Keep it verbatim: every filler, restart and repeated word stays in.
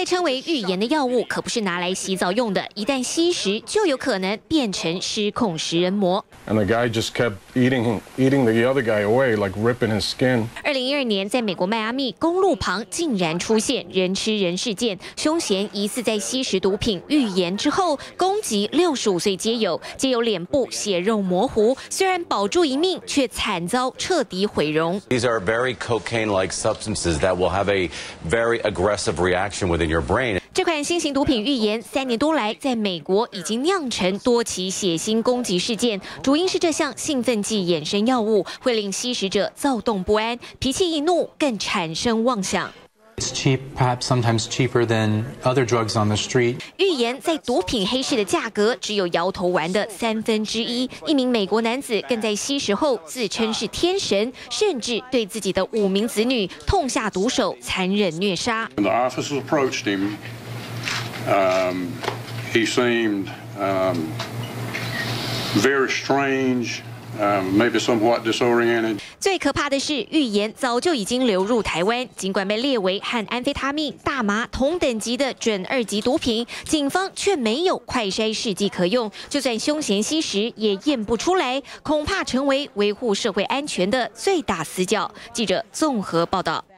称为预言的药物可不是拿来洗澡用的，一旦吸食就有可能变成失控食人魔。 And the guy just kept eating, eating the other guy away, like ripping his skin. 二零一二年，在美国迈阿密公路旁竟然出现人吃人事件，凶嫌疑似在吸食毒品预言之后攻击六十五岁街友，街友脸部血肉模糊，虽然保住一命，却惨遭彻底毁容。 These are very cocaine-like substances that will have a very aggressive reaction within your brain. 这款新型毒品预言三年多来，在美国已经酿成多起血腥攻击事件，主因是这项兴奋剂衍生药物会令吸食者躁动不安，脾气一怒更产生妄想。 It's cheap, perhaps sometimes cheaper than other drugs on the street. 预言在毒品黑市的价格只有摇头丸的三分之一。一名美国男子更在吸食后自称是天神，甚至对自己的五名子女痛下毒手，残忍虐杀。 When the officers approached him, um, he seemed um, very strange. Um, maybe somewhat disoriented. 最可怕的是，预言早就已经流入台湾，尽管被列为和安非他命、大麻同等级的准二级毒品，警方却没有快筛试剂可用。就算凶嫌吸食，也验不出来，恐怕成为维护社会安全的最大死角。记者综合报道。